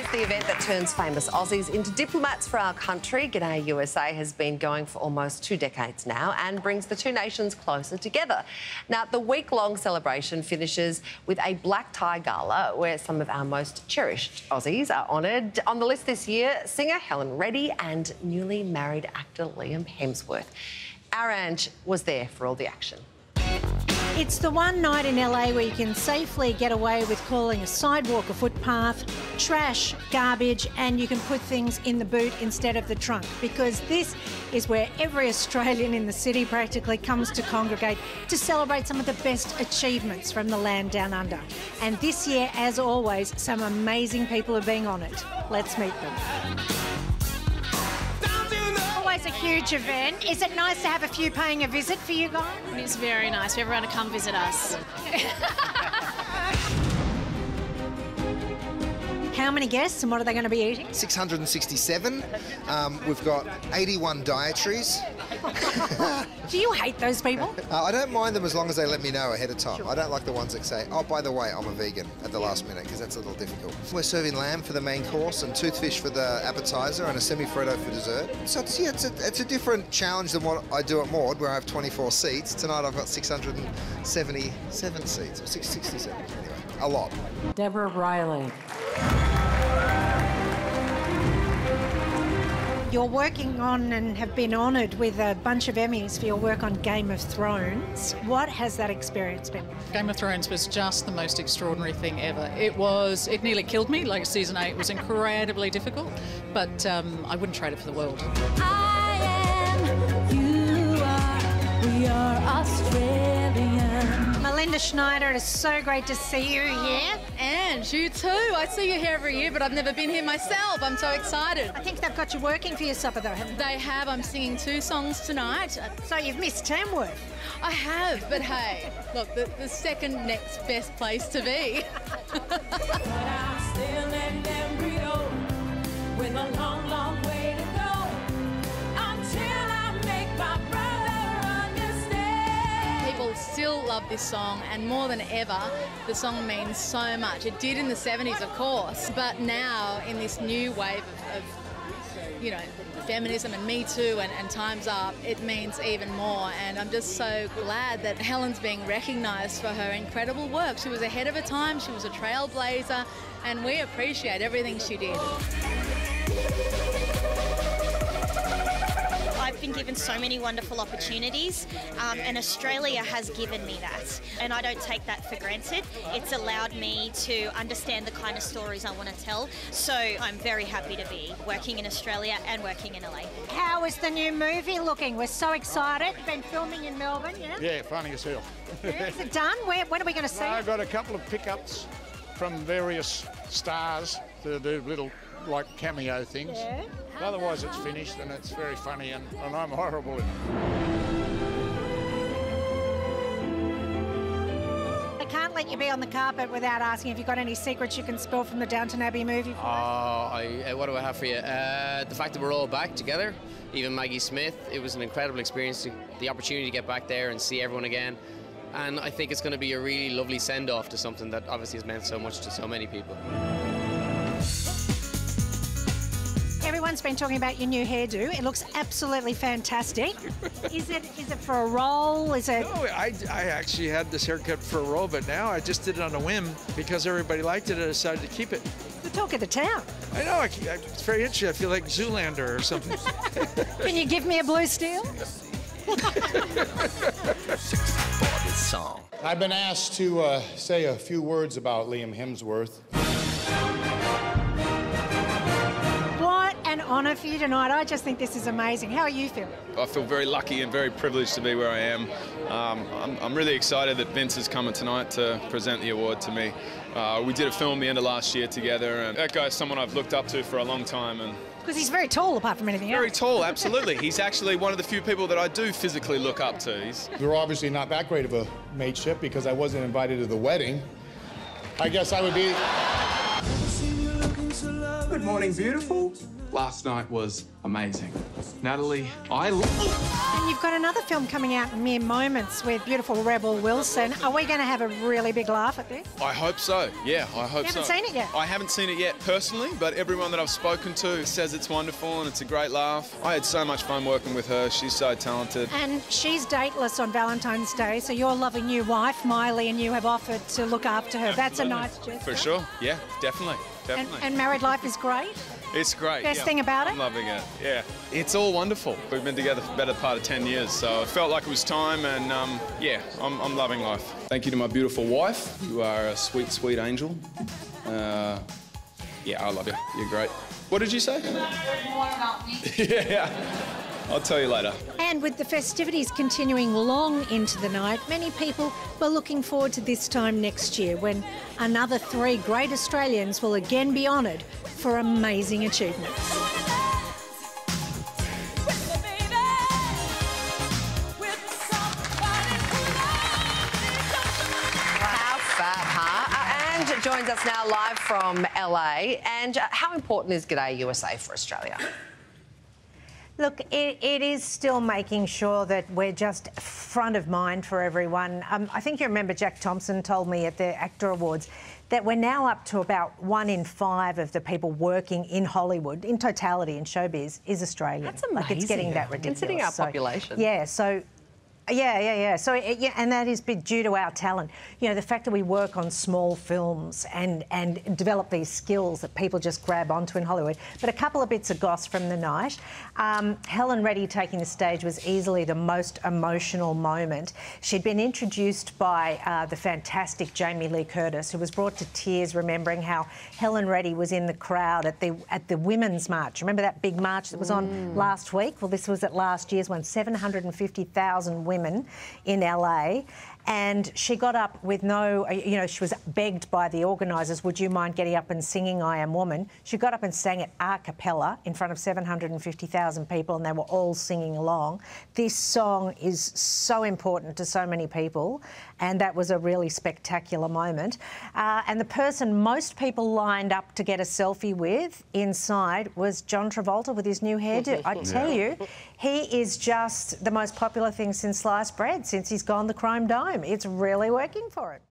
the event that turns famous Aussies into diplomats for our country. G'day USA has been going for almost 2 decades now and brings the two nations closer together. Now, the week-long celebration finishes with a black tie gala where some of our most cherished Aussies are honoured. On the list this year, singer Helen Reddy and newly married actor Liam Hemsworth. Our Ange was there for all the action. It's the one night in LA where you can safely get away with calling a sidewalk a footpath, trash, garbage, and you can put things in the boot instead of the trunk, because this is where every Australian in the city practically comes to congregate to celebrate some of the best achievements from the land down under. And this year, as always, some amazing people are being honoured. Let's meet them. Always a huge event. Is it nice to have a few paying a visit for you guys? It's very nice for everyone to come visit us. How many guests and what are they going to be eating? 667. We've got 81 dietaries. Do you hate those people? I don't mind them as long as they let me know ahead of time. Sure. I don't like the ones that say, oh, by the way, I'm a vegan at the last minute, because that's a little difficult. We're serving lamb for the main course and toothfish for the appetizer and a semi-freddo for dessert. So it's a different challenge than what I do at Maud, where I have 24 seats. Tonight I've got 677 seats, or 667, anyway, a lot. Deborah Riley. You're working on and have been honoured with a bunch of Emmys for your work on Game of Thrones. What has that experience been? Game of Thrones was just the most extraordinary thing ever. It nearly killed me, like season 8 was incredibly difficult, but I wouldn't trade it for the world. I am, you are, we are Australian. Melinda Schneider, it is so great to see you here. And you too. I see you here every year, but I've never been here myself. I'm so excited. I think they've got you working for your supper though, haven't they? They have. I'm singing 2 songs tonight. So you've missed Tamworth. I have, but hey, look, the second next best place to be. But I'm still in embryo with a long, long way to go until I make my brother understand. People still love this song, and more than ever, the song means so much. It did in the 70s, of course, but now in this new wave of you know, feminism and Me Too and Time's Up, it means even more. And I'm just so glad that Helen's being recognised for her incredible work. She was ahead of her time, she was a trailblazer, and we appreciate everything she did. I've been given so many wonderful opportunities, and Australia has given me that. And I don't take that for granted. It's allowed me to understand the kind of stories I want to tell. So I'm very happy to be working in Australia and working in LA. How is the new movie looking? We're so excited. Been filming in Melbourne, yeah? Yeah, funny as hell. Yeah, is it done? When are we going to see it? I've got a couple of pickups from various stars to do little like cameo things. Yeah. Otherwise it's finished and it's very funny and I'm horrible in it. I can't let you be on the carpet without asking if you've got any secrets you can spill from the Downton Abbey movie. What do I have for you? The fact that we're all back together, even Maggie Smith, it was an incredible experience, the opportunity to get back there and see everyone again. And I think it's going to be a really lovely send-off to something that obviously has meant so much to so many people. Everyone's been talking about your new hairdo. It looks absolutely fantastic. Is it for a role? Is it? No, I actually had this haircut for a role, but now I just did it on a whim because everybody liked it. I decided to keep it. The talk of the town. I know. It's very interesting. I feel like Zoolander or something. Can you give me a blue steel? I've been asked to say a few words about Liam Hemsworth. What an honour for you tonight. I just think this is amazing. How are you feeling? I feel very lucky and very privileged to be where I am. I'm really excited that Vince is coming tonight to present the award to me. We did a film the end of last year together, and that guy's someone I've looked up to for a long time. Because he's very tall, apart from anything else. Very tall, absolutely. He's actually one of the few people that I do physically look up to. We're obviously not that great of a mateship because I wasn't invited to the wedding. I guess I would be... Good morning, beautiful. Last night was amazing. Natalie, And you've got another film coming out in mere moments with beautiful Rebel Wilson. Are we going to have a really big laugh at this? I hope so. Yeah, I hope so. You haven't seen it yet? I haven't seen it yet personally, but everyone that I've spoken to says it's wonderful and it's a great laugh. I had so much fun working with her. She's so talented. And she's dateless on Valentine's Day, so your loving new wife, Miley, and you have offered to look after her. That's a nice gesture. For sure. Yeah, definitely. Definitely. And married life is great? It's great. Best thing about it? I'm loving it, yeah. It's all wonderful. We've been together for the better part of 10 years, so it felt like it was time, and yeah, I'm loving life. Thank you to my beautiful wife. You are a sweet, sweet angel. Yeah, I love you. You're great. What did you say? More about me. Yeah, I'll tell you later. And with the festivities continuing long into the night, many people were looking forward to this time next year when another 3 great Australians will again be honoured for amazing achievements. And joins us now live from LA. And how important is G'day USA for Australia? Look, it is still making sure that we're just front of mind for everyone. I think you remember Jack Thompson told me at the ACTA Awards that we're now up to about 1 in 5 of the people working in Hollywood, in totality in showbiz, is Australian. That's amazing. Like, it's getting that ridiculous. Considering our population. Yeah, so... Yeah. So, and that is due to our talent. You know, the fact that we work on small films and develop these skills that people just grab onto in Hollywood. But a couple of bits of goss from the night. Helen Reddy taking the stage was easily the most emotional moment. She'd been introduced by the fantastic Jamie Lee Curtis, who was brought to tears remembering how Helen Reddy was in the crowd at the Women's March. Remember that big march that was on last week? Well, this was at last year's one. 750,000 women in LA, and she got up with no, you know, she was begged by the organisers, would you mind getting up and singing I Am Woman? She got up and sang it a cappella in front of 750,000 people, and they were all singing along. This song is so important to so many people, and that was a really spectacular moment. And the person most people lined up to get a selfie with inside was John Travolta with his new hairdo. I tell you, he is just the most popular thing since sliced bread, since he's gone the Chrome Dome. It's really working for him.